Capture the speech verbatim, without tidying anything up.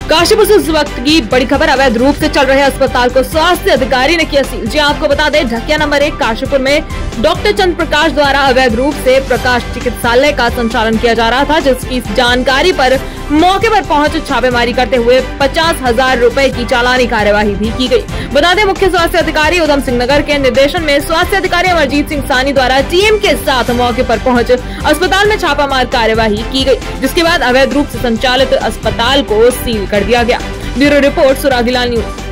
काशीपुर से उस वक्त की बड़ी खबर। अवैध रूप से चल रहे अस्पताल को स्वास्थ्य अधिकारी ने किया सील। जी आपको बता दें, ढकिया नंबर एक काशीपुर में डॉक्टर चंद्र प्रकाश द्वारा अवैध रूप से प्रकाश चिकित्सालय का संचालन किया जा रहा था, जिसकी जानकारी पर मौके पर पहुंच छापेमारी करते हुए पचास हजार रूपए की चालानी कार्यवाही भी की गई। बता दें, मुख्य स्वास्थ्य अधिकारी उधम सिंह नगर के निर्देशन में स्वास्थ्य अधिकारी अमरजीत सिंह सानी द्वारा टीम के साथ मौके पर पहुंच अस्पताल में छापामार कार्यवाही की गई, जिसके बाद अवैध रूप से संचालित अस्पताल को सील कर दिया गया। ब्यूरो रिपोर्ट सुरागीलाल न्यूज।